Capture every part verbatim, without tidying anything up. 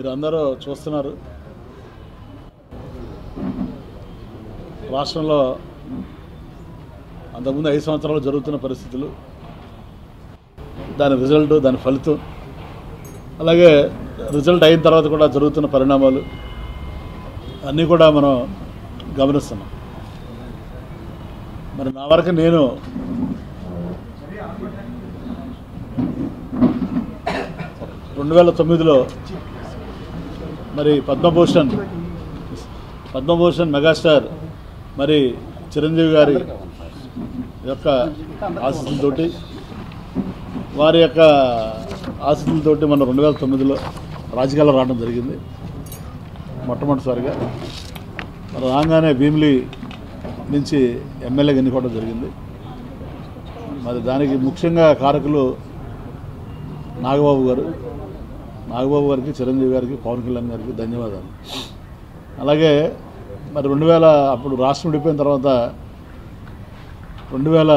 మీరు అందరూ చూస్తున్నారు రాష్ట్రంలో అంతకుముందు ఐదు సంవత్సరాలు జరుగుతున్న పరిస్థితులు, దాని రిజల్ట్, దాని ఫలితం, అలాగే రిజల్ట్ అయిన తర్వాత కూడా జరుగుతున్న పరిణామాలు అన్నీ కూడా మనం గమనిస్తున్నాం. మరి నా వరకు నేను రెండు వేల తొమ్మిదిలో మరి పద్మభూషణ్ పద్మభూషణ్ మెగాస్టార్ మరి చిరంజీవి గారి యొక్క ఆశీస్సులతోటి వారి యొక్క ఆశీస్సులతోటి మనం రెండు వేల తొమ్మిదిలో రాజకీయాల్లో రావడం జరిగింది మొట్టమొదటిసారిగా. మరి రాగానే భీమిలి నుంచి ఎమ్మెల్యేగా ఎన్నుకోవడం జరిగింది. మరి దానికి ముఖ్యంగా కారకులు నాగబాబు గారు నాగబాబు గారికి, చిరంజీవి గారికి, పవన్ కళ్యాణ్ గారికి ధన్యవాదాలు. అలాగే మరి రెండు వేల అప్పుడు రాష్ట్రం విడిపోయిన తర్వాత రెండు వేల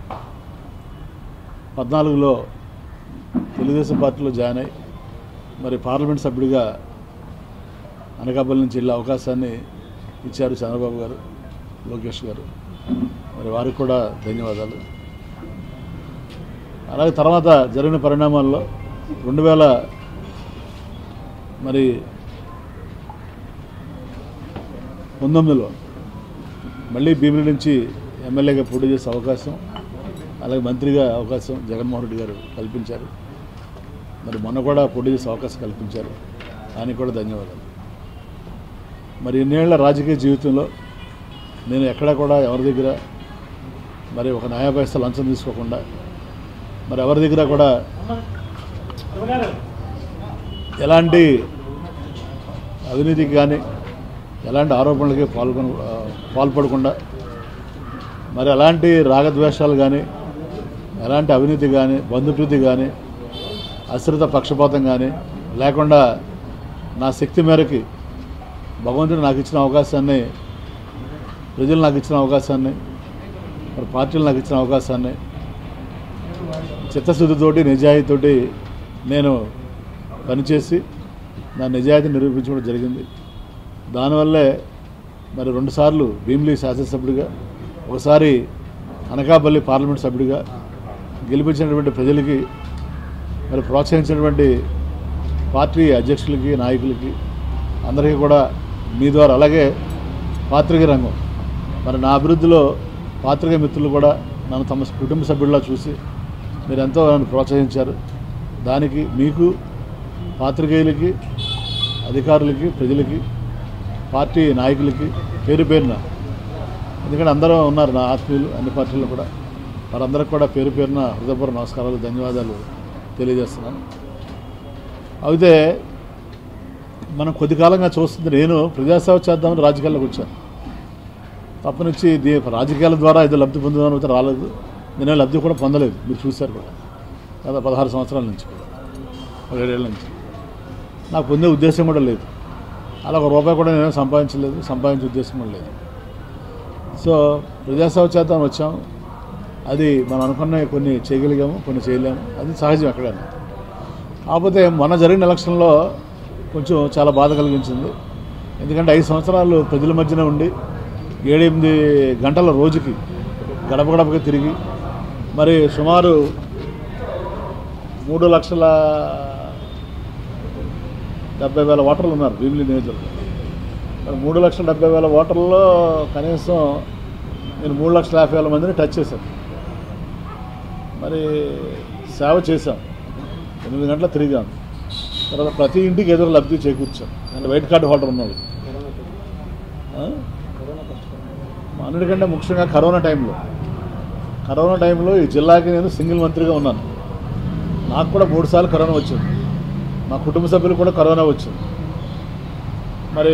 పద్నాలుగులో తెలుగుదేశం పార్టీలో జాయిన్ అయ్యి మరి పార్లమెంట్ సభ్యుడిగా అనకాపల్లి నుంచి వెళ్ళే అవకాశాన్ని ఇచ్చారు చంద్రబాబు గారు, లోకేష్ గారు. మరి వారికి కూడా ధన్యవాదాలు. అలాగే తర్వాత జరిగిన పరిణామాల్లో రెండు వేల మరి పంతొమ్మిదిలో మళ్ళీ భీమిలి నుంచి ఎమ్మెల్యేగా పోటీ చేసే అవకాశం, అలాగే మంత్రిగా అవకాశం జగన్మోహన్ రెడ్డి గారు కల్పించారు. మరి మొన్న కూడా పోటీ చేసే అవకాశం కల్పించారు, దానికి కూడా ధన్యవాదాలు. మరి ఇన్నేళ్ల రాజకీయ జీవితంలో నేను ఎక్కడా కూడా ఎవరి దగ్గర మరి ఒక న్యాయ పైసా లంచం తీసుకోకుండా, మరి ఎవరి దగ్గర కూడా ఎలాంటి అవినీతికి కానీ ఎలాంటి ఆరోపణలకి పాల్గొన పాల్పడకుండా, మరి ఎలాంటి రాగద్వేషాలు కానీ, ఎలాంటి అవినీతి కానీ, బంధుప్రీతి కానీ, అశ్రిత పక్షపాతం కానీ లేకుండా నా శక్తి మేరకి భగవంతుడు నాకు ఇచ్చిన అవకాశాన్ని, ప్రజలు నాకు ఇచ్చిన అవకాశాన్ని, మరి పార్టీలు నాకు ఇచ్చిన అవకాశాన్ని చిత్తశుద్ధితోటి, నిజాయితీతోటి నేను పనిచేసి నా నిజాయితీ నిరూపించడం జరిగింది. దానివల్లే మరి రెండుసార్లు భీమిలి శాసనసభ్యుడిగా, ఒకసారి అనకాపల్లి పార్లమెంట్ సభ్యుడిగా గెలిపించినటువంటి ప్రజలకి, మరి ప్రోత్సహించినటువంటి పార్టీ అధ్యక్షులకి, నాయకులకి అందరికీ కూడా మీ ద్వారా, అలాగే పాత్రికేయ రంగం మరి నా అభివృద్ధిలో పాత్రికేయ మిత్రులు కూడా నన్ను తమ కుటుంబ సభ్యుల్లా చూసి మీరు ఎంతో నన్ను ప్రోత్సహించారు. దానికి మీకు, పాత్రికేయులకి, అధికారులకి, ప్రజలకి, పార్టీ నాయకులకి పేరు పేరున, ఎందుకంటే అందరూ ఉన్నారు నా ఆత్మీయులు అన్ని పార్టీలు కూడా, వారందరికీ కూడా పేరు పేరున హృదయపూర్వక నమస్కారాలు, ధన్యవాదాలు తెలియజేస్తున్నాను. అయితే మనం కొద్ది కాలంగా చూస్తుంది, నేను ప్రజాసేవ చేద్దామని రాజకీయాల్లోకి వచ్చాను. తప్పనిచ్చి దీ రాజకీయాల ద్వారా ఏదో లబ్ధి పొందుదామని అయితే రాలేదు. నేను లబ్ధి కూడా పొందలేదు, మీరు చూశారు కూడా. కదా పదహారు సంవత్సరాల నుంచి కూడా, పదిహేడేళ్ళ నుంచి నాకు పొందే ఉద్దేశం కూడా లేదు. అలా ఒక రూపాయి కూడా నేను సంపాదించలేదు, సంపాదించే ఉద్దేశం కూడా లేదు. సో ప్రజాసేవ చేద్దాం వచ్చాం. అది మనం అనుకున్న కొన్ని చేయగలిగాము, కొన్ని చేయలేము, అది సహజం ఎక్కడైనా. కాకపోతే మొన్న జరిగిన ఎలక్షన్లో కొంచెం చాలా బాధ కలిగించింది. ఎందుకంటే ఐదు సంవత్సరాలు ప్రజల మధ్యన ఉండి ఏడెనిమిది గంటల రోజుకి గడప గడపకి తిరిగి మరి సుమారు మూడు లక్షల డెబ్బై వేల ఓటర్లు ఉన్నారు భీమిలి నియోజకవర్గంలో. మరి మూడు లక్షల డెబ్బై వేల ఓటర్లలో కనీసం నేను మూడు లక్షల యాభై వేల మందిని టచ్ చేశాను. మరి సేవ చేశాం, ఎనిమిది గంటల తిరిగాను. తర్వాత ప్రతి ఇంటికి ఎదురు లబ్ధి చేకూర్చాం. అంటే వైట్ కార్డు హోల్డర్ ఉన్నాడు. అన్నిటికంటే ముఖ్యంగా కరోనా టైంలో కరోనా టైంలో ఈ జిల్లాకి నేను సింగిల్ మంత్రిగా ఉన్నాను. నాకు కూడా మూడు సార్లు కరోనా వచ్చింది, మా కుటుంబ సభ్యులు కూడా కరోనా వచ్చింది. మరి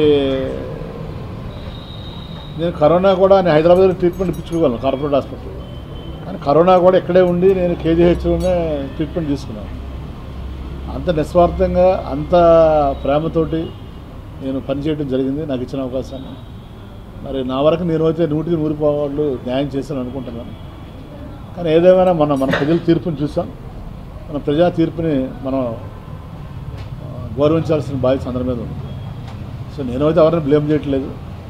నేను కరోనా కూడా నేను హైదరాబాద్లో ట్రీట్మెంట్ ఇప్పించుకోగలను కార్పొరేట్ హాస్పిటల్లో, కానీ కరోనా కూడా ఇక్కడే ఉండి నేను కేజీహెచ్లోనే ట్రీట్మెంట్ తీసుకున్నాను. అంత నిస్వార్థంగా, అంత ప్రేమతోటి నేను పనిచేయడం జరిగింది నాకు ఇచ్చిన అవకాశాన్ని. మరి నా వరకు నేను అయితే నూటికి నూరు పాళ్ళు న్యాయం చేశాను అనుకుంటున్నాను. కానీ ఏదేమైనా మనం మన ప్రజల తీర్పుని చూసాం, మన ప్రజా తీర్పుని మనం గౌరవించాల్సిన బాధ్యత అందరి మీద ఉంది. సో నేనైతే ఎవరిని బ్లేమ్ చేయట్లేదు.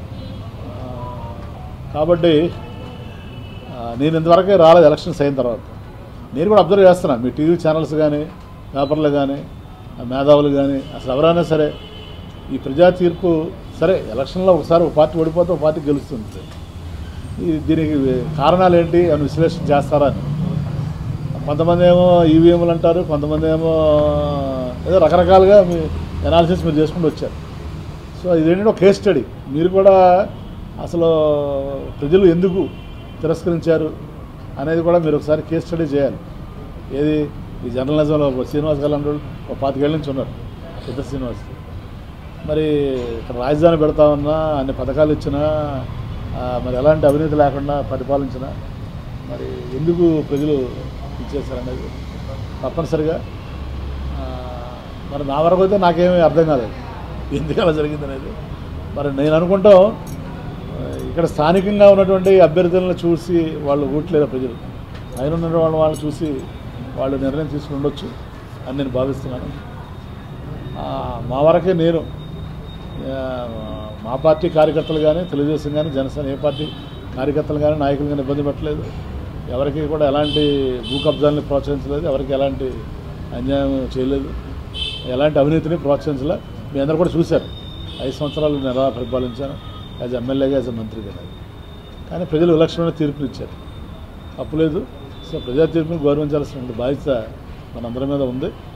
కాబట్టి నేను ఇంతవరకే రాలేదు ఎలక్షన్స్ అయిన తర్వాత. నేను కూడా అబ్జర్వ్ చేస్తున్నాను, మీ టీవీ ఛానల్స్ కానీ పేపర్లు కానీ మేధావులు కానీ అసలు ఎవరైనా సరే ఈ ప్రజా తీర్పు సరే ఎలక్షన్లో ఒకసారి ఒక పార్టీ ఓడిపోతే ఒక పార్టీ గెలుస్తుంది, ఈ దీనికి కారణాలు ఏంటి అని విశ్లేషణ చేస్తారా అని. కొంతమంది ఏమో ఈవీఎంలు అంటారు, కొంతమంది ఏమో ఏదో రకరకాలుగా మీ అనాలిసిస్ మీరు చేసుకుంటూ వచ్చారు. సో ఇదేంటంటే ఒక కేస్ స్టడీ. మీరు కూడా అసలు ప్రజలు ఎందుకు తిరస్కరించారు అనేది కూడా మీరు ఒకసారి కేస్ స్టడీ చేయాలి. ఏది ఈ జర్నలిజంలో శ్రీనివాస్ గారు అంటే ఒక పాతికేళ్ళ నుంచి ఉన్నారు, పెద్ద శ్రీనివాస్. మరి ఇక్కడ రాజధాని పెడతా ఉన్నా, అన్ని పథకాలు ఇచ్చినా, మరి ఎలాంటి అవినీతి లేకుండా పరిపాలించినా మరి ఎందుకు ప్రజలు ఇచ్చేసారనేది తప్పనిసరిగా మరి నా వరకు అయితే నాకేమీ అర్థం కాలేదు ఎందుకు అలా జరిగింది అనేది. మరి నేను అనుకుంటాం ఇక్కడ స్థానికంగా ఉన్నటువంటి అభ్యర్థులను చూసి వాళ్ళు ఓట్లేరు ప్రజలు, ఆయన ఉన్న వాళ్ళ వాళ్ళని చూసి వాళ్ళు నిర్ణయం తీసుకుని ఉండొచ్చు అని నేను భావిస్తున్నాను. మా వరకే నేను మా పార్టీ కార్యకర్తలు కానీ తెలుగుదేశం కానీ జనసేన ఏ పార్టీ కార్యకర్తలు కానీ నాయకులు కానీ ఇబ్బంది పెట్టలేదు. ఎవరికి కూడా ఎలాంటి భూ కబ్జాలని ప్రోత్సహించలేదు, ఎవరికి ఎలాంటి అన్యాయం చేయలేదు, ఎలాంటి అవినీతిని ప్రోత్సహించలే. మీ అందరూ కూడా చూశారు ఐదు సంవత్సరాలు నేను ఎలా పరిపాలించాను యాజ్ ఎమ్మెల్యేగా యాజ్ మంత్రి కదా. కానీ ప్రజలు విలక్షణమైన తీర్పులు ఇచ్చారు, తప్పులేదు. సో ప్రజా తీర్పును గౌరవించాల్సిన బాధ్యత మనందరి మీద ఉంది.